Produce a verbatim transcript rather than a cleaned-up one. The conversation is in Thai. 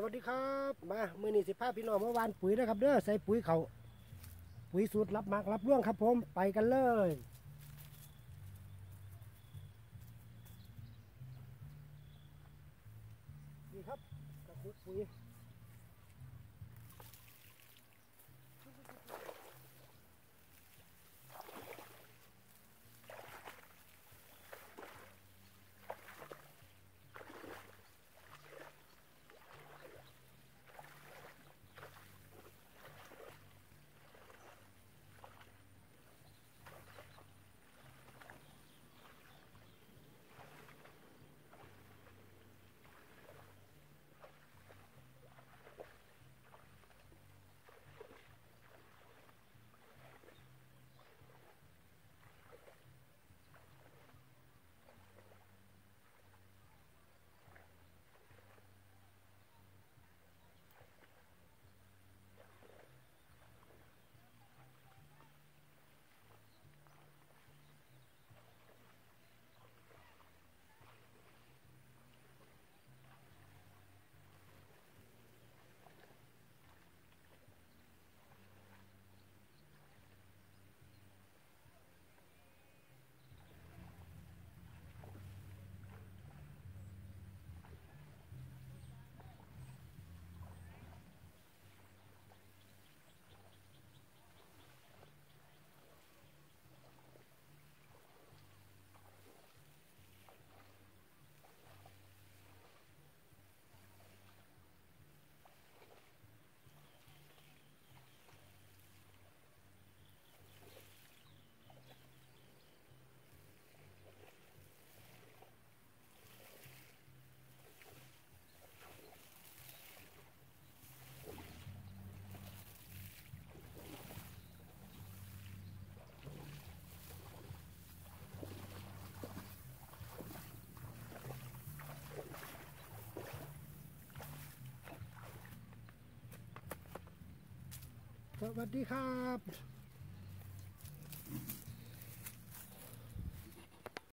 สวัสดีครับมามือนี่สิบห้าพี่น้องเมื่อวานปุ๋ยนะครับเด้อใส่ปุ๋ยเขาปุ๋ยสูตรรับหมากรับร่วงครับผมไปกันเลยนี่ครับกระปุกปุ๋ยสวัสดีครับ